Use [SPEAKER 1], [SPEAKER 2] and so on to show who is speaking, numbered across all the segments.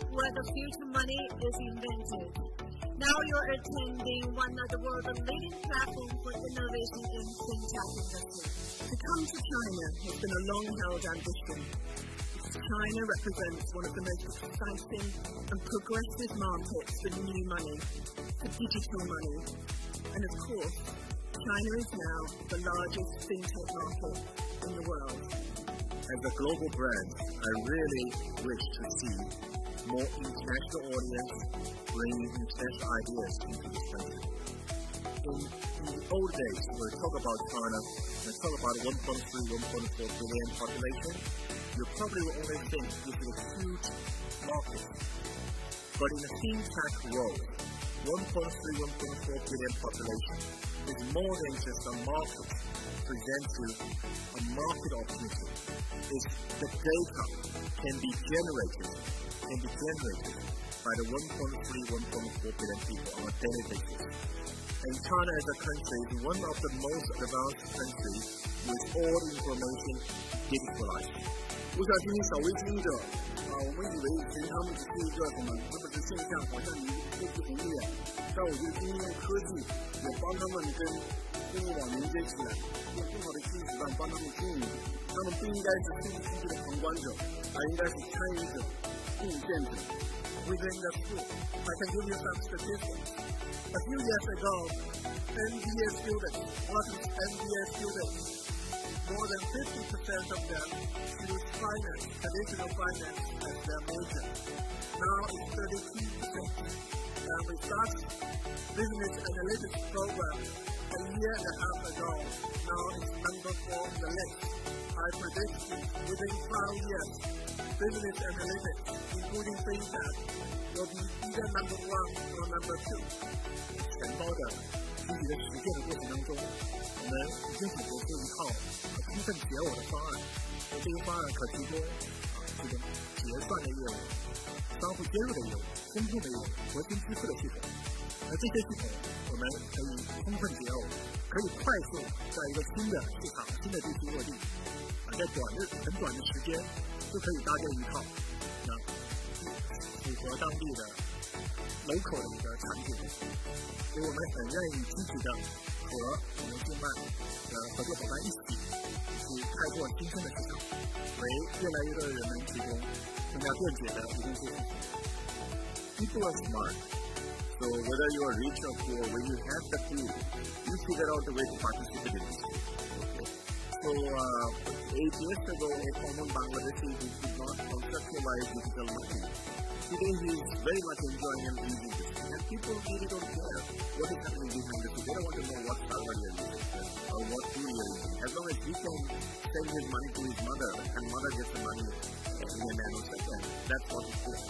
[SPEAKER 1] where the future money is invented. Now you're attending one of the world's leading platforms for innovation in fintech industry. To come to China has been a long-held ambition. China represents one of the most exciting and progressive markets for new money, for digital money. And of course, China is now the largest fintech market in the world.
[SPEAKER 2] As a global brand, I really wish to see more international audience bringing international ideas into this country. In the old days, when we talk about China, when we talk about 1.3, 1.4 billion population, you probably will only think this is a huge market. But in the fintech world, 1.3, 1.4 billion population is more than just a market presents you a market opportunity. It's the data can be generated by the 1.3, 1.4 billion people on a daily basis. And China as a country is one of the most advanced countries with all information digitalized.
[SPEAKER 3] 我想听听小微经营者我们以为其实他们只是一个什么，他们是线下，好像一个科技红利但我觉得今天用科技也帮他们跟互联网连接起来，用更好的技术手段帮他们经营。他们不应该是数据的旁观者，而应该是参与者、贡献者。Within the school, I can give you some statistics. A few years ago, MBA students, more than 50% of them choose finance, traditional finance, as their major. Now it's 32%. And we started business analytics program a year and a half ago. Now it's number 4 on the list. I predict within 5 years, business analytics, including fintech, will be either number 1 or number 2.
[SPEAKER 2] 钱包的具体的实践的过程当中，我们已经组织出一套充分解耦的方案。这个方案可提供这种结算的业务、商户接入的业务、风控的业务、核心支付的系统。而这些系统我们可以充分解耦，可以快速在一个新的市场、新的地区落地，在很短的时间就可以搭建一套符合当地的local的一个产品。所以我们很愿意积极的和我们境外的合作伙伴一起去开拓新生的市场，为越来越多的人们提供更加便捷的移动支付。
[SPEAKER 3] People are smart, so whether you are rich or poor, when you have the tool, you figure out the way to participate in this. So 8 years ago, a common Bangladeshi who could not conceptualize digital money, today he is very much enjoying and using this. And people really don't care what is happening behind the scenes. They don't want to know what server you're using or what tool you're using. As long as he can send his money to his mother and mother gets the money in a nanosecond, that's what it is.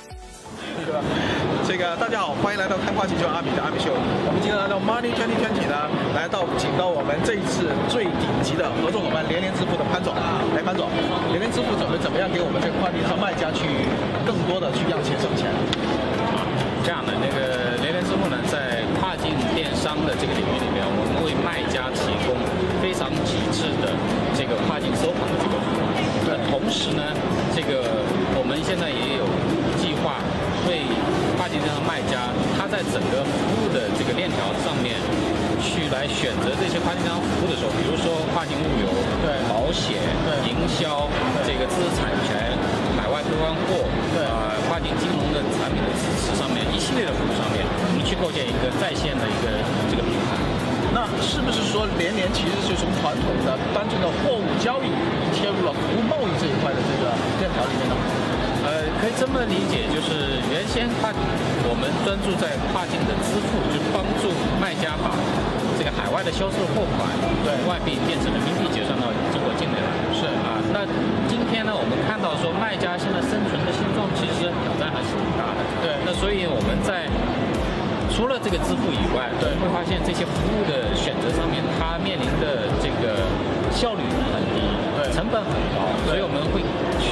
[SPEAKER 4] 大家好，欢迎来到开话请求阿米的阿米秀。我们今天来到 Money 2020呢，请到我们这一次最顶级的合作伙伴联联支付的潘总。来，潘总，联联支付准备怎么样给我们这个跨境商卖家去更多的去让钱省钱？
[SPEAKER 5] 这样的联联支付呢，在跨境电商的这个领域里面，我们为卖家提供非常极致的这个跨境收款的这个服务。那同时呢，我们现在也有计划为跨境电商卖家，他在整个服务的这个链条上面去来选择这些跨境电商服务的时候，比如说跨境物流、保险、营销、这个知识产权、海外退换货、跨境金融的产品的支持上面一系列的服务上面，我们去构建一个在线的一个这个平台。
[SPEAKER 4] 那是不是说联联其实是从传统的单纯的货物交易切入了服务贸易这一块的这个链条里面呢？
[SPEAKER 5] 可以这么理解，就是原先我们专注在跨境的支付，就帮助卖家把这个海外的销售货款外币变成人民币结算到中国境内来。是啊，那今天呢，我们看到说卖家现在生存的现状其实挑战还是挺大的。对，那所以我们在除了这个支付以外，我们会发现这些服务的选择上面，它面临的这个效率很低，成本很高，所以我们会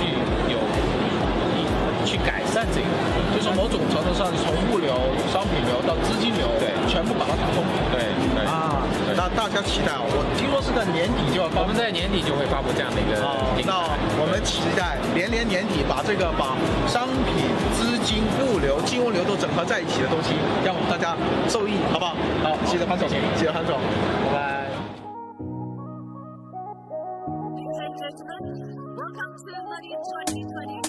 [SPEAKER 5] 去改善这个，
[SPEAKER 4] 就是某种程度上从物流、商品流到资金流，全部把它打通。那大家期待我听说是在年底就要发布，
[SPEAKER 5] 我们在年底就会发布这样的一个。
[SPEAKER 4] 那我们期待联年底把商品、资金、 中流都整合在一起的东西，让我们大家受益，好不好？好，谢谢潘总，谢谢潘总，拜拜。
[SPEAKER 1] Welcome to Money 2020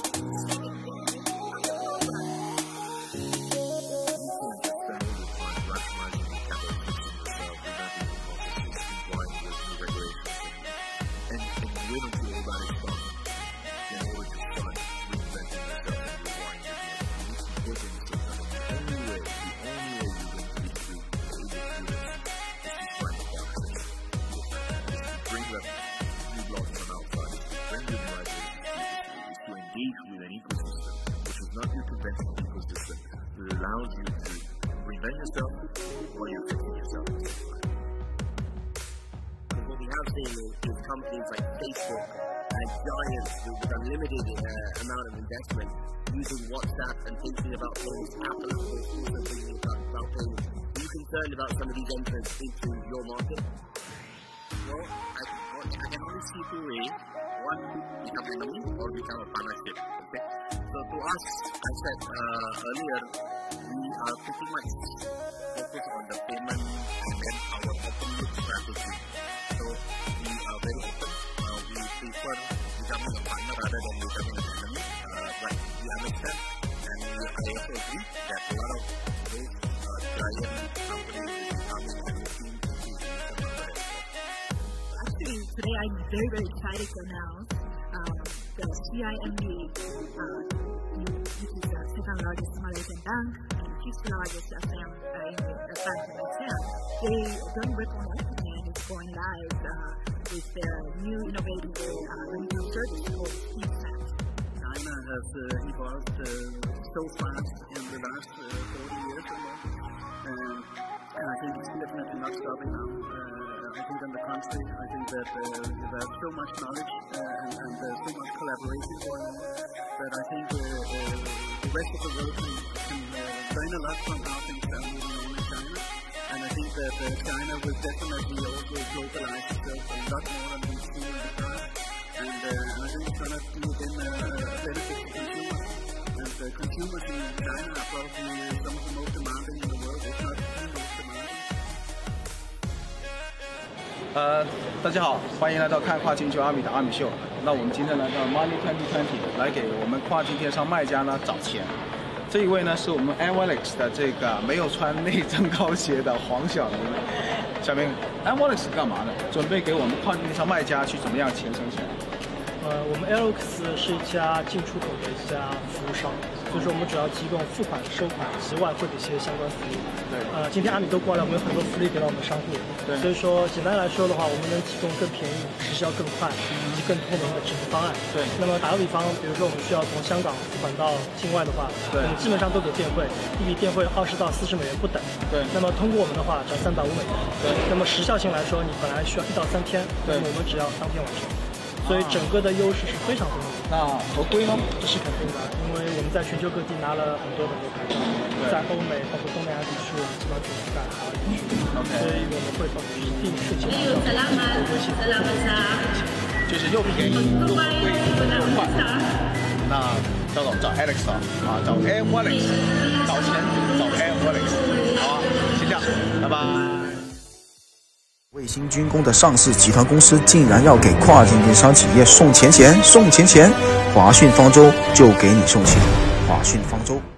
[SPEAKER 2] not your conventional ecosystem that allows you to reinvent yourself while you're fixing yourself. Because what we have seen is companies like Facebook and giants with unlimited amount of investment using WhatsApp and thinking about things. Apple is also thinking about things. Are you concerned about some of these entrants into your market? Well, I can only see two ways. One, become enemy or become a partnership. Okay? So to us, I said earlier, we are pretty much focused on the payment and then our open loop strategy. So we are very open. We prefer becoming a partner rather than becoming an enemy. But we understand and I also agree that a lot of those giant companies are becoming and looking to become a partner as well.
[SPEAKER 1] Actually, today I'm very, very excited to announce the CIMB, which is the second largest Malaysian bank and fifth largest bank in Malaysia. They done work on marketing and it's going live with their new innovative retail service called Speedtech.
[SPEAKER 3] China has evolved so fast in the last 40 years or more, and I think it's definitely not stopping now. I think on the contrary, I think that there's so much knowledge and there's so much collaboration going on that I think the rest of the world can learn a lot from how things are moving on in China. And I think that China will definitely also globalize itself a lot more than we've seen in the past. And I think it's going to be again a benefit to consumers. And the consumers in China are probably some of the most demanding in the world, if not the most demanding.
[SPEAKER 4] 大家好，欢迎来到看跨境就阿米的阿米秀。那我们今天来到 Money 2020，来给我们跨境电商卖家呢找钱。这一位呢是我们 Anwalex 的这个没有穿内增高鞋的黄晓明。小明 ，Anwalex 是干嘛的？准备给我们跨境电商卖家去怎么样钱生钱？
[SPEAKER 6] 我们 Anwalex 是一家进出口的一家服务商，所以说我们主要提供付款、收款及外汇的一些相关服务。
[SPEAKER 4] 对。
[SPEAKER 6] 今天阿米都过来，我们有很多福利给到我们的商户。对。所以说，简单来说的话，我们能提供更便宜、时效更快以及更透明的支付方案。对。那么打个比方，比如说我们需要从香港付款到境外的话，我们基本上都给电汇，一笔电汇20到40美元不等。对。那么通过我们的话，只要350美元。对。那么时效性来说，你本来需要1到3天，那么我们只要当天完成。所以整个的优势是非常非常大。
[SPEAKER 4] 那合规呢？
[SPEAKER 6] 这是肯定的，因为我们在全球各地拿了很多牌照，在欧美包括东南亚地区，我们基本上就覆盖海外地区。所以我们会保持一定税前保障，微信
[SPEAKER 4] 就是又便宜又规又快。那赵总找 Alex 啊，找 Anwalex， 找钱找 Anwalex， 好啊，先这样，拜拜。
[SPEAKER 7] 卫星军工的上市集团公司竟然要给跨境电商企业送钱，华讯方舟就给你送钱，华讯方舟。